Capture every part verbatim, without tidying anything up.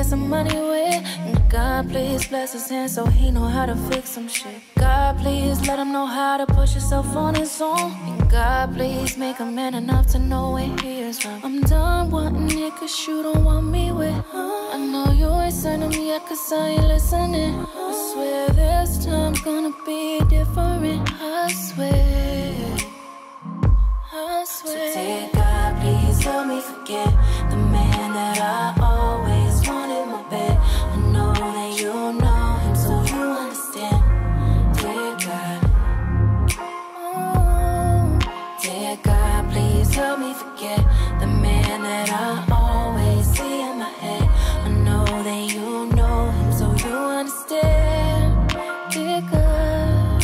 get some money with. And God, please bless his hand so he know how to fix some shit. God, please let him know how to push himself on his own. And God, please make a man enough to know where he is from. I'm done wanting it cause you don't want me with. I know you ain't sending me yet cause I ain't listening. I swear this time's gonna be different. I swear, I swear. So dear God, please help me forget the man that I always wanted in my bed. I know that you know him, so you understand. Dear God, oh, dear God, please help me forget the man that I always see in my head. I know that you know him, so you understand. Dear God,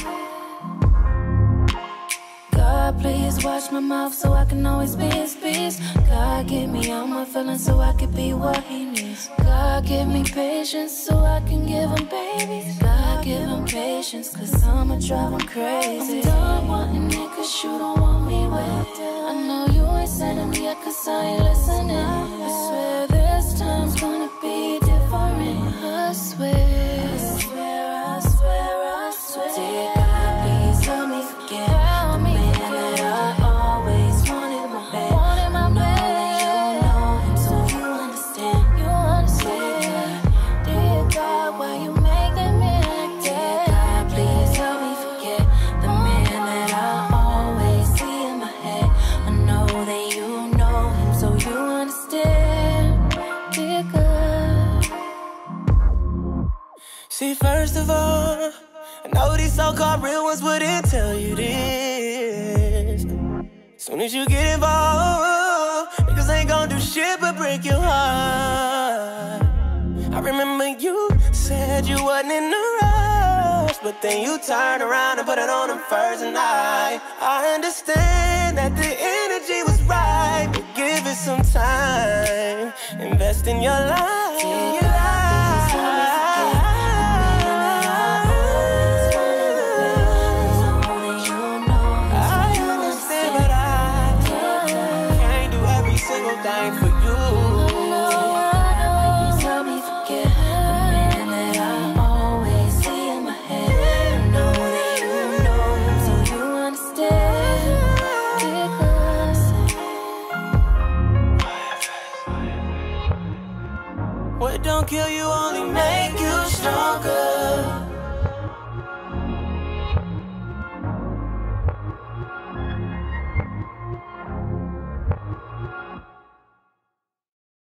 God, please watch my mouth so I can always be his peace. God, give me all my feelings so I can be what he needs. God, give me patience so I can give him babies. God, give him patience cause I'ma drive him crazy. I'm done wanting it cause you don't want me with. I know you ain't sending me yet cause I ain't listening. I swear this time's gonna be different. I swear, I swear, I swear, I swear. Dear God, please help me forget the man that I always wanted in my bed. I know that you know him, so you understand. You understand. Dear God, why you make that man like that? Dear God, please help me forget the man that I always see in my head. I know that you know him, so you understand. Dear God. See, first of all, I know these so-called real ones wouldn't tell you this. Soon as you get involved, niggas ain't gon' do shit but break your heart. I remember you said you wasn't in a rush, but then you turned around and put it on them first night. I understand that the energy was right, but give it some time. Invest in your life. Dear God, please help me forget the man that I always wanted in my bed. I know that you know him, so I you understand, understand. but I can't do every single thing for you. Please help me forget the man that I always see in my head. I know that you know him, so you understand. Dear God, what don't kill you only make you